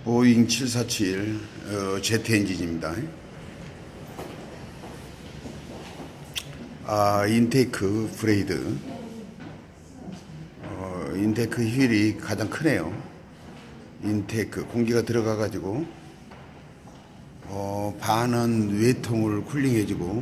보잉 747 제트 엔진입니다. 인테이크 브레이드. 인테이크 휠이 가장 크네요. 인테이크 공기가 들어가 가지고 반은 외통을 쿨링해주고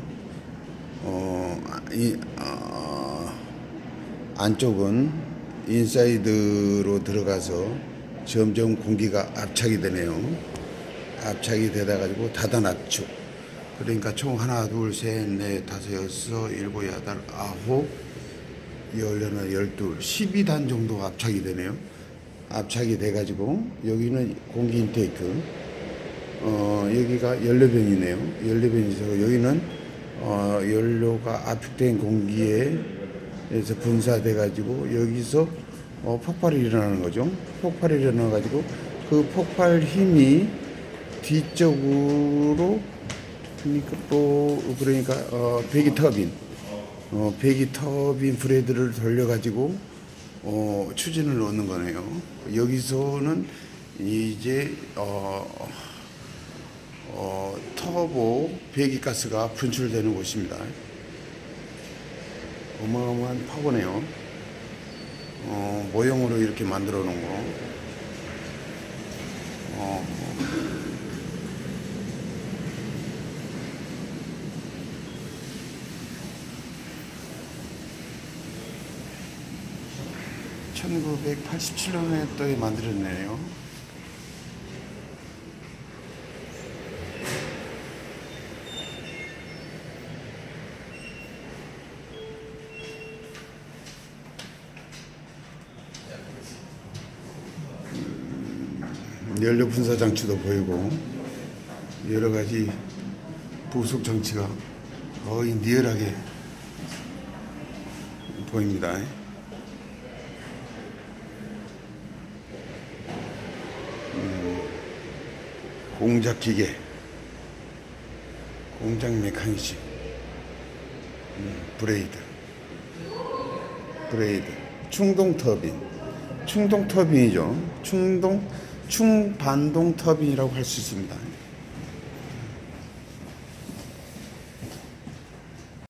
안쪽은 인사이드로 들어가서 점점 공기가 압착이 되네요. 압착이 되다 가지고 닫아 놨죠. 그러니까 총 하나, 둘, 셋, 넷, 다섯, 여섯, 일곱, 여덟, 아홉, 열, 하나, 12, 12단 정도 압착이 되네요. 압착이 돼 가지고 여기는 공기 인테이크, 여기가 연료변이네요. 연료변이죠. 여기는 연료가 압축된 공기에서 분사돼 가지고 여기서 폭발이 일어나는 거죠. 폭발이 일어나 가지고 그 폭발 힘이 뒤쪽으로 그러니까 배기 터빈 브레이드를 돌려 가지고 추진을 넣는 거네요. 여기서는 이제 터보 배기가스가 분출되는 곳입니다. 어마어마한 파고네요. 모형으로 이렇게 만들어 놓은 거. 1987년도에 만들었네요. 연료 분사 장치도 보이고 여러 가지 부속 장치가 거의 리얼하게 보입니다. 공작 기계, 공작 메커니즘, 브레이드, 충동 터빈이죠. 충반동 터빈이라고 할 수 있습니다.